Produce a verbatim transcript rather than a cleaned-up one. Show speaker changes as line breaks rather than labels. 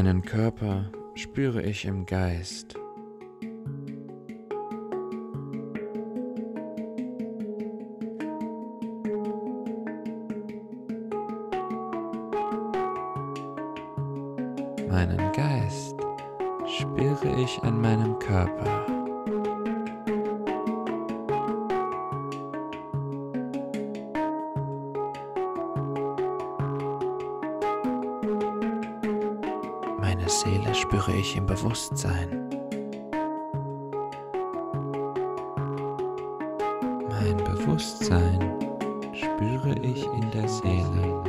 Meinen Körper spüre ich im Geist. Meinen Geist spüre ich an meinem Körper. Meine Seele spüre ich im Bewusstsein. Mein Bewusstsein spüre ich in der Seele.